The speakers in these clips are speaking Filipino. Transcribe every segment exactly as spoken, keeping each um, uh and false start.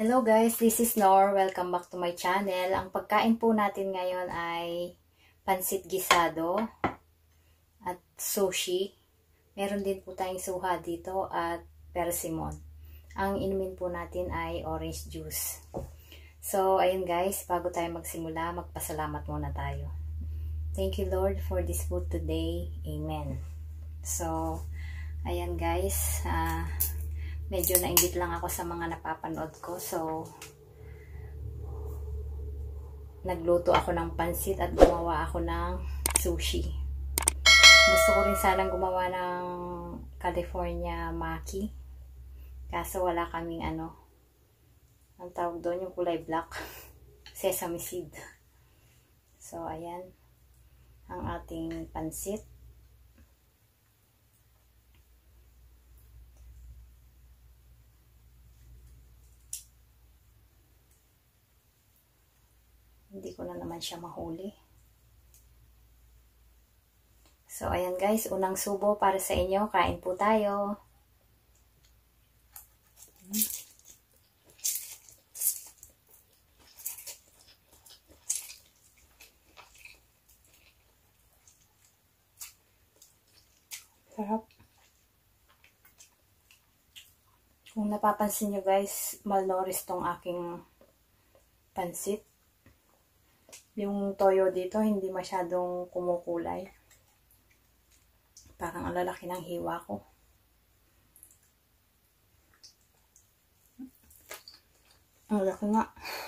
Hello guys, this is Nor. Welcome back to my channel. Ang pagkain po natin ngayon ay pansit gisado at sushi. Meron din po tayong suha dito at persimmon. Ang inumin po natin ay orange juice. So, ayun guys, bago tayo magsimula, magpasalamat muna tayo. Thank you Lord for this food today. Amen. So, ayan guys, ah... Uh, medyo nainggit lang ako sa mga napapanood ko. So, nagluto ako ng pansit at gumawa ako ng sushi. Gusto ko rin sanang gumawa ng California maki. Kaso wala kaming ano, ang tawag doon yung kulay black. Sesame seed. So, ayan. Ang ating pansit. Hindi ko na naman siya mahuli. So, ayan guys. Unang subo para sa inyo. Kain po tayo. Sarap. Kung napapansin nyo guys, malnourished tong aking pansit. Yung toyo dito, hindi masyadong kumukulay. Parang ang lalaki ng hiwa ko. Ang laki nga.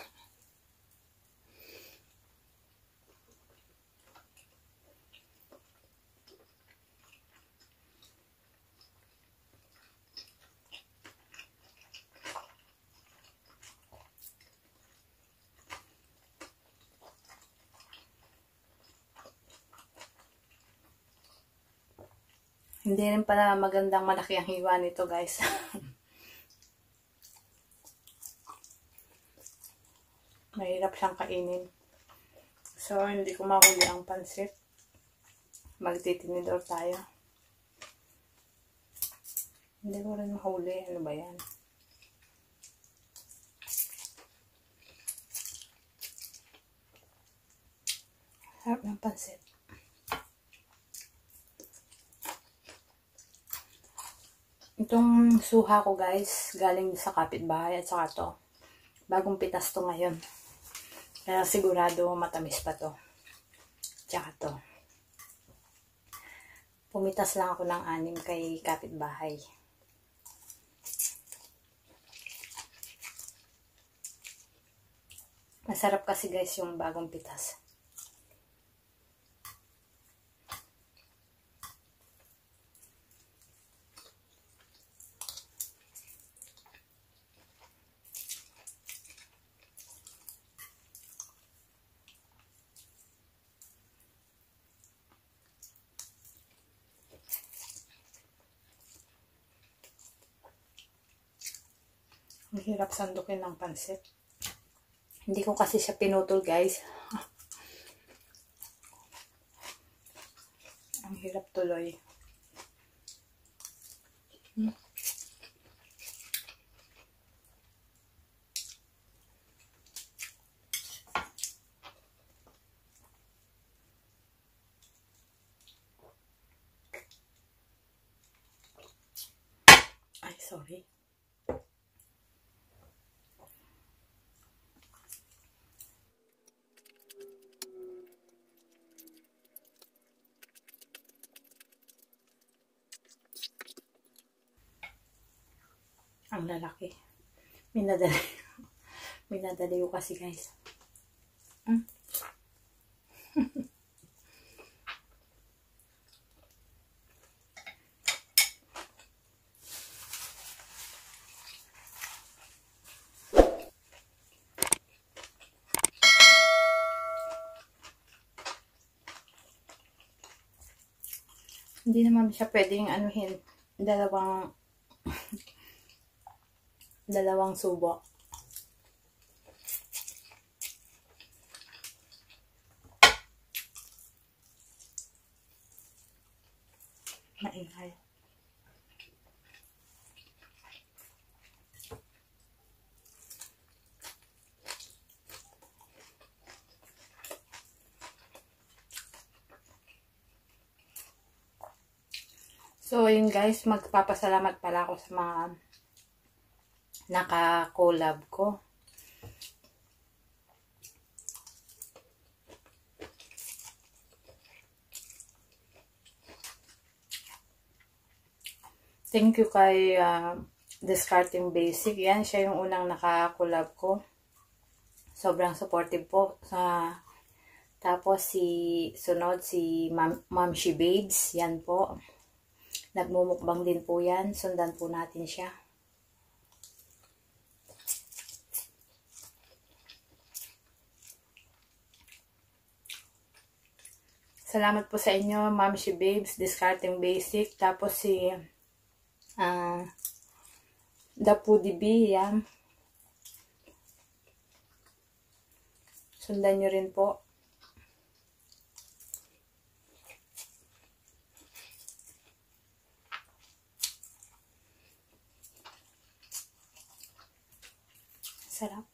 Hindi rin pala magandang malaki ang hiwa nito guys. Mahirap siyang kainin. So, hindi ko mahuli ang pansit. Magtitinidor tayo. Hindi ko rin mahuli. Ano ba yan? Sarap ng pansit. Itong suha ko guys, galing sa kapitbahay at saka to. Bagong pitas to ngayon. Kaya sigurado matamis pa to. Tsaka to. Pumitas lang ako ng anim kay kapitbahay. Masarap kasi guys yung bagong pitas. Ang hirap sandukin ng pansit. Hindi ko kasi siya pinutol guys. Ang hirap tuloy. Hmm. Ay, sorry. Ang lalaki. Minadali. Minadali ko kasi guys. Hmm? Hindi naman siya pwedeng anuhin. Dalawang dalawang subo. Maingay. So, yun guys, magpapasalamat pala ako sa mga naka-collab ko. Thank you kay uh, Discarding Basic. Yan, siya yung unang naka-collab ko. Sobrang supportive po. Sa, tapos si sunod si Mamshi Babes. Yan po. Nagmumukbang din po yan. Sundan po natin siya. Salamat po sa inyo, Mamshi Babes, Discarding Basic. Tapos si Uh, The Foodie Bee, yan. Sundan nyo rin po. Sarap.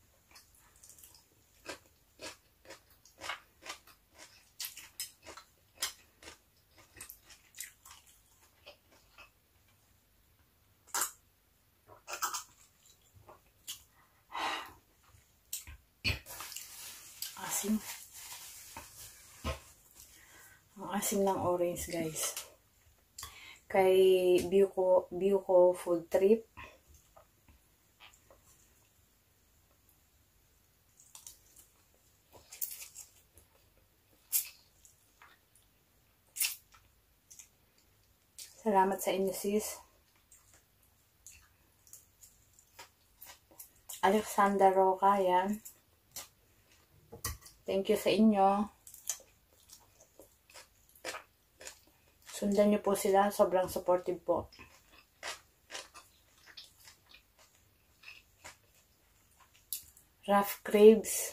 Asim. Ang asim ng orange, guys. Kay Buko, Buko Food Trip. Salamat sa inyo, sis. Alexander Roca, yan. Thank you sa inyo. Sundan nyo po sila. Sobrang supportive po. Rough Crabes.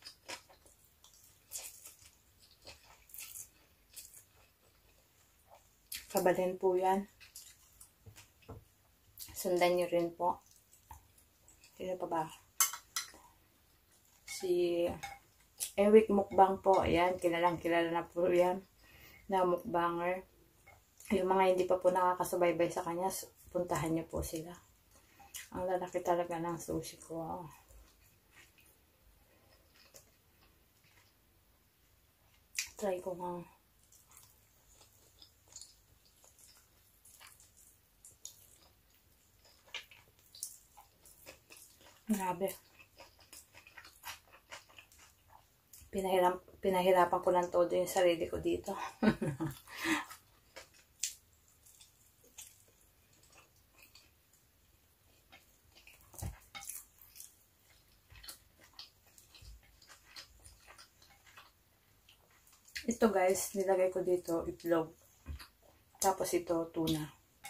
Kabalin po yan. Sundan nyo rin po. Sino pa ba? Si Ewik Mukbang po. Ayan, kilalang kilala na po yan. Na mukbanger. Yung mga hindi pa po nakakasubaybay sa kanya, puntahan niyo po sila. Ang lalaki talaga ng sushi ko. Try ko nga. Grabe. Pinahiram, pinahirapan ko ng todo yung sarili ko dito. Ito guys, nilagay ko dito itlog. Tapos ito tuna.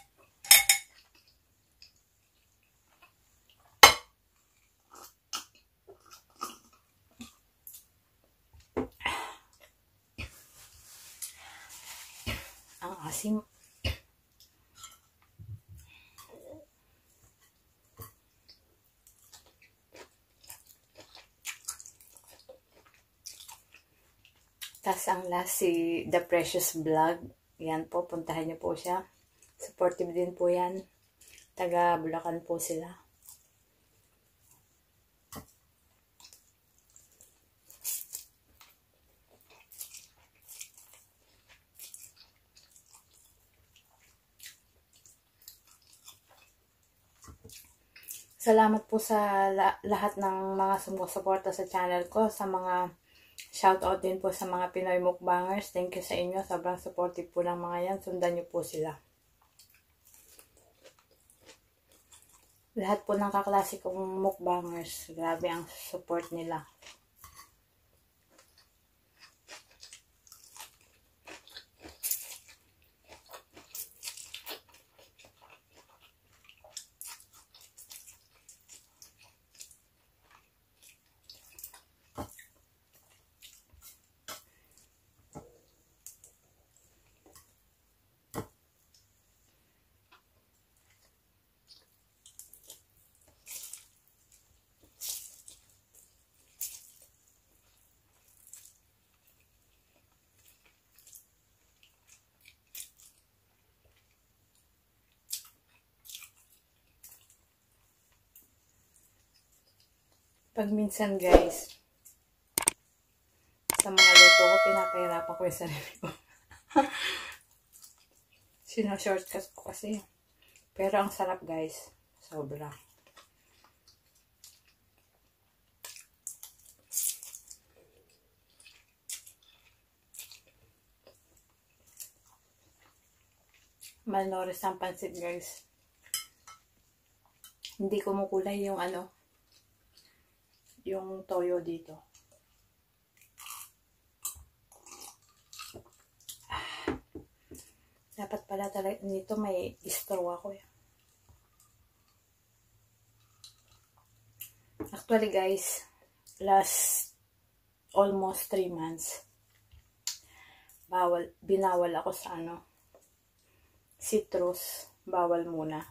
Ang asim. Tas ang last si The Precious Vlog. Yan po, puntahan niyo po siya. Supportive din po yan. Taga Bulacan po sila. Salamat po sa la lahat ng mga sumusuporta sa channel ko, sa mga shoutout din po sa mga Pinoy mukbangers. Thank you sa inyo. Sobrang supportive po ng mga yan. Sundan nyo po sila. Lahat po ng kaklasikong mukbangers. Grabe ang support nila. Pag minsan guys, sa mga luto ko, pinapahirapan ko yung sarili ko. Sino-shortcut ko kasi. Pero ang sarap guys. Sobra. Malnourished ang pansit guys. Hindi kumukulay yung ano, yung toyo dito. Ah, dapat pala talaga nito may straw ako eh. Actually guys, last almost three months, bawal, binawal ako sa ano, citrus, bawal muna.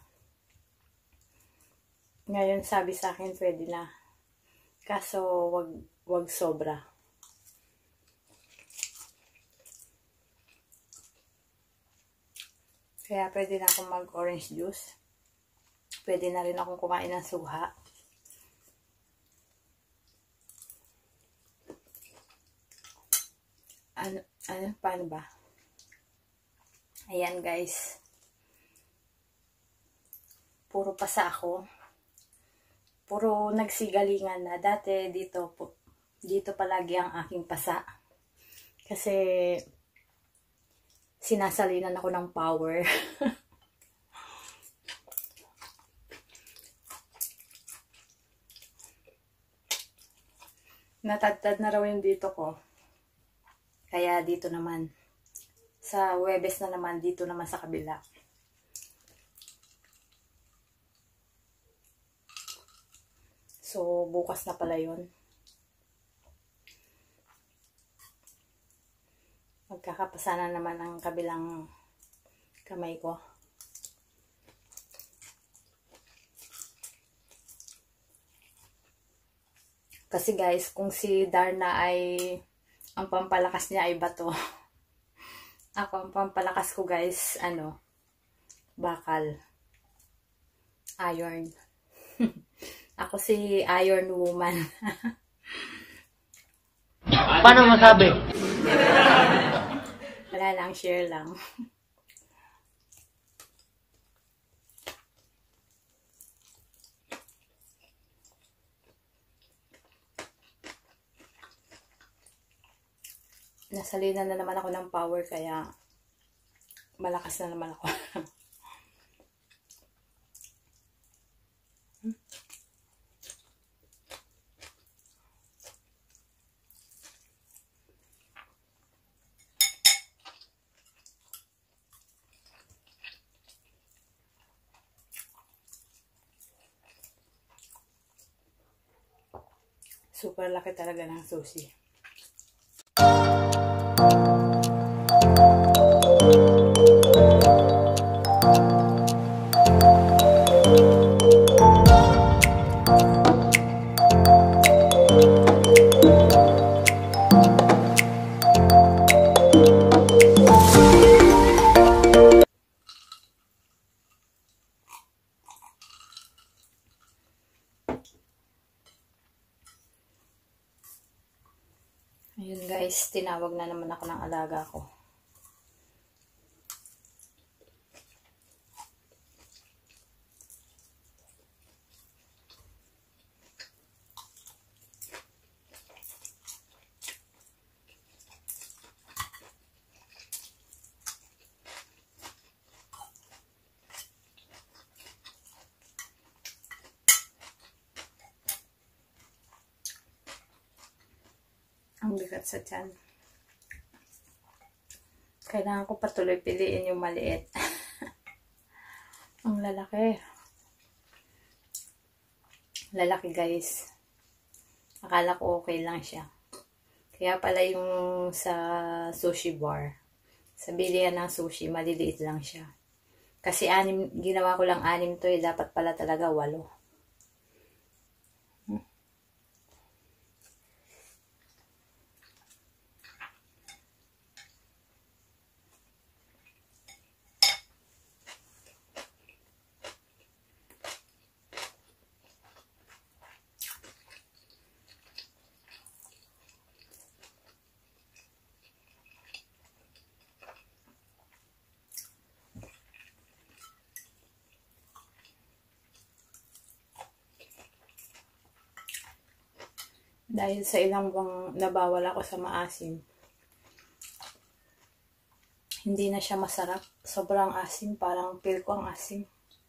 Ngayon sabi sa akin pwede na. Kaso wag wag sobra. Kaya pwede na akong mag orange juice. Pwede na rin akong kumain ng suha. Ano, ano, paano ba? Ayan guys. Puro pasa ako. Puro nagsigalingan na. Dati dito, dito palagi ang aking pasa. Kasi sinasalinan ako ng power. Natadtad na raw yung dito ko. Kaya dito naman. Sa Huwebes na naman, dito naman sa kabila. So, bukas na pala yun. Magkakapasa na naman ang kabilang kamay ko. Kasi guys, kung si Darna ay, ang pampalakas niya ay bato. Ako, ang pampalakas ko guys, ano, bakal. Iron. Ako si Iron Woman. Paano masabi? Wala lang, share lang. Nasalinan na naman ako ng power, kaya malakas na naman ako. hmm? Super laki talaga ng sushi. Ayun guys, tinawag na naman ako ng alaga ko. Ang bigat sa tiyan. Kailangan ko patuloy piliin yung maliit. Ang lalaki. Lalaki guys. Akala ko okay lang siya. Kaya pala yung sa sushi bar, sa bilihan ng sushi, maliliit lang siya. Kasi anim, ginawa ko lang anim to eh. Dapat pala talaga walo. Dahil sa ilang buwang nabawal ako sa maasim, hindi na siya masarap. Sobrang asim, parang feel ko ang asim.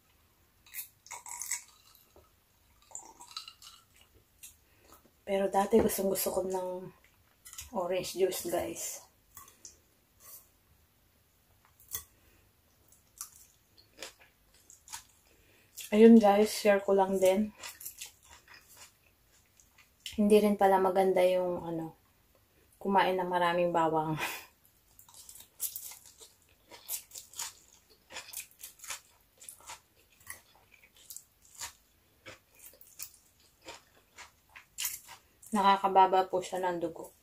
Pero dati gustong gusto ko ng orange juice, guys. Ayun guys, share ko lang din. Hindi rin pala maganda yung ano, kumain ng maraming bawang. Nakakababa po siya ng dugo.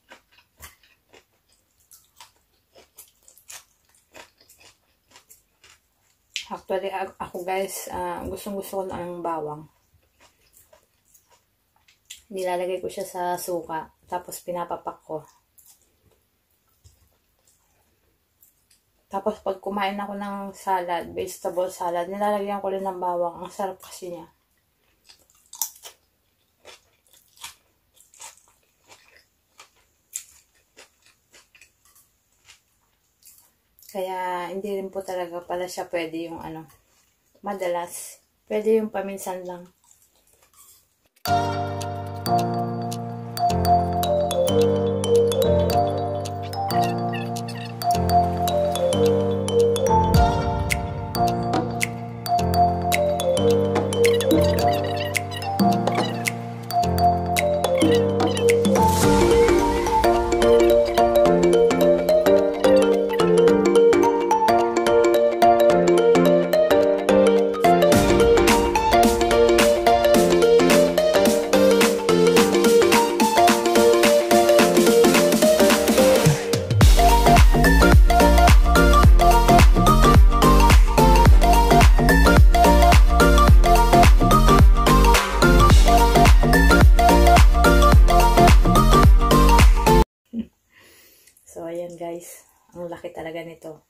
Actually, ako guys, uh, gustong gusto ko ng bawang. Nilalagay ko siya sa suka, tapos pinapapak ko. Tapos pag kumain ako ng salad, vegetable salad, nilalagyan ko rin ng bawang. Ang sarap kasi niya. Kaya, hindi rin po talaga pala siya pwede yung ano, madalas. Pwede yung paminsan lang. So, ayan guys. Ang laki talaga nito.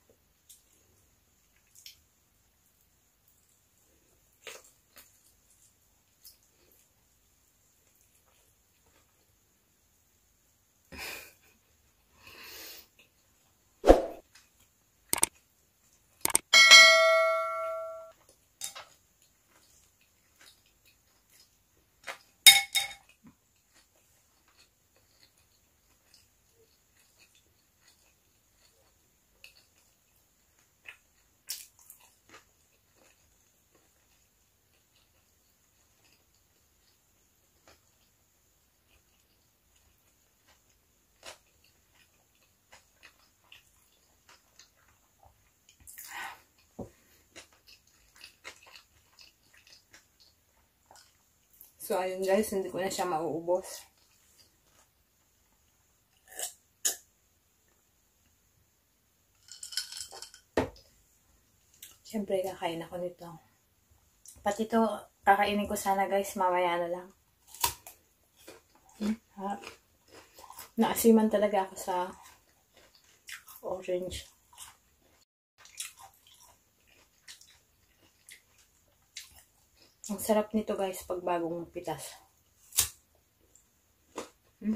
So, ayun guys, hindi ko na siya mauubos. Siyempre, kakain ako nito. Pati ito, kakainin ko sana guys, mamaya na lang. Hmm, ha? Naasiman talaga ako sa orange. Ang sarap nito guys pag bagong pitas. Hmm?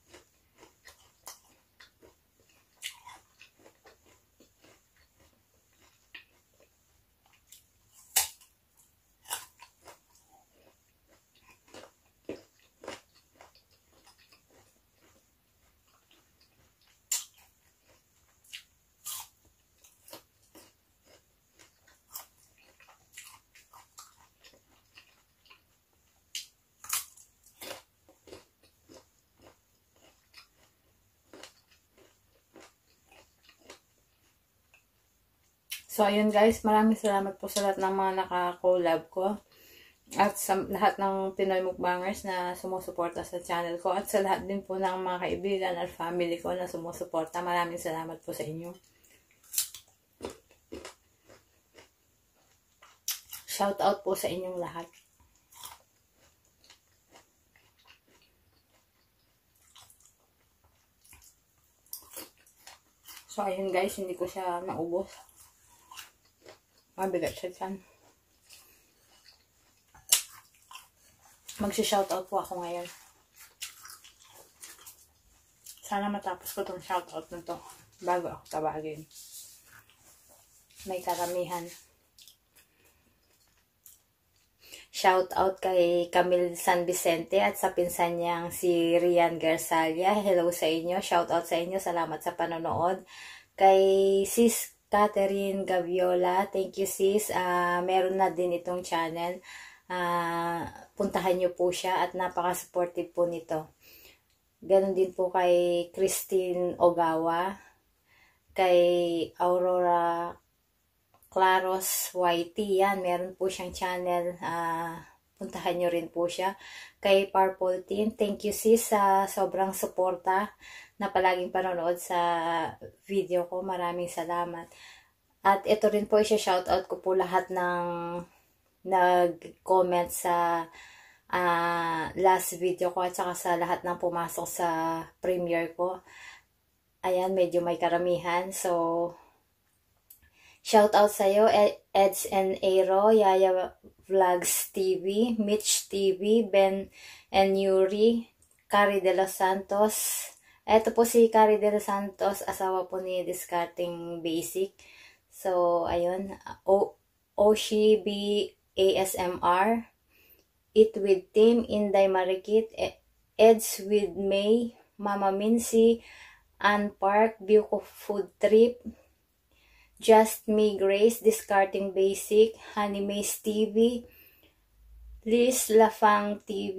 So, ayun guys, maraming salamat po sa lahat ng mga naka-collab ko. At sa lahat ng Pinoy Mukbangers na sumusuporta sa channel ko. At sa lahat din po ng mga kaibigan at family ko na sumusuporta. Maraming salamat po sa inyo. Shout out po sa inyong lahat. So, ayun guys, hindi ko siya naubos. Mabigat siya dyan. Magsi-shoutout po ako ngayon. Sana matapos ko tong shoutout na to bago ako tawagin. May karamihan. Shoutout kay Camille San Vicente at sa pinsan niyang si Rian Garzalia. Hello sa inyo. Shoutout sa inyo. Salamat sa panonood. Kay Sis Catherine Gaviola. Thank you sis. Uh, meron na din itong channel. Uh, puntahan niyo po siya at napaka-supportive po nito. Ganon din po kay Christine Ogawa. Kay Aurora Claros Y T, yan, meron po siyang channel, uh, puntahan nyo rin po siya. Kay Purple Team, thank you sis sa sobrang suporta na palaging panonood sa video ko, maraming salamat. At ito rin po, isa-shoutout ko po lahat ng nag-comment sa uh, last video ko at saka sa lahat ng pumasok sa premiere ko. Ayan, medyo may karamihan, so shout out sa iyo, Eds and Aero, Yaya Vlogs T V, Mitch T V, Ben and Yuri, Cari de los Santos. Ito po si Cari de los Santos, asawa po ni Discarding Basic. So, ayun, o Oshi B A S M R, Eat with Team, Inday Marikit, Eds with May, Mama Mincy, Ann Park, Buko Food Trip, Just Me Grace, Discarding Basic, Honey Maze T V, Liz Lafang T V,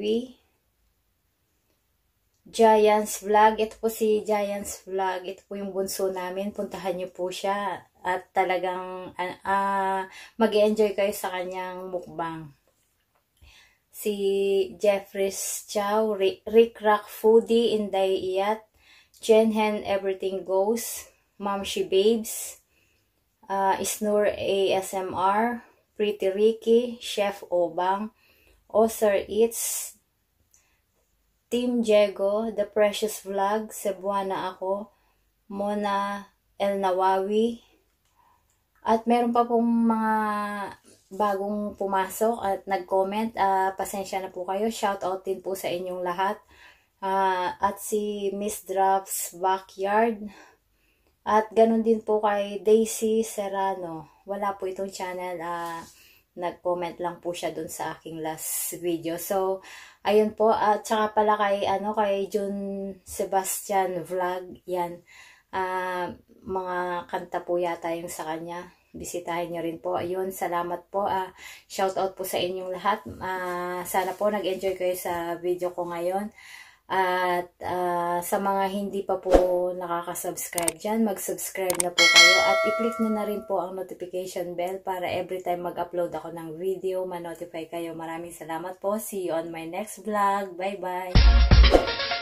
Giants Vlog. Ito po si Giants Vlog. Ito po yung bunso namin. Puntahan niyo po siya. At talagang uh, uh, mag-enjoy kayo sa kanyang mukbang. Si Jeffries Chow, Rick Rock Foodie, Inday Iyat, Jen Hen Everything Goes, Momshi Babes, Uh, Snur A S M R, Pretty Ricky, Chef Obang, Oser Eats, Team Jego, The Precious Vlog, Cebuana Ako, Mona El Nawawi, at meron pa pong mga bagong pumasok at nag-comment. Uh, pasensya na po kayo. Shout out din po sa inyong lahat. Uh, at si Miss Drops Backyard. At ganun din po kay Daisy Serrano. Wala po itong channel. Uh, Nag-comment lang po siya dun sa aking last video. So, ayun po. At saka pala kay, ano, kay June Sebastian Vlog. Yan. Uh, mga kanta po yata yung sa kanya. Bisitahin nyo rin po. Ayun, salamat po. Uh, shout out po sa inyong lahat. Uh, sana po nag-enjoy kayo sa video ko ngayon. At uh, sa mga hindi pa po nakaka-subscribe dyan, mag-subscribe na po kayo. At i-click nyo na rin po ang notification bell para every time mag-upload ako ng video, ma-notify kayo. Maraming salamat po. See you on my next vlog. Bye-bye!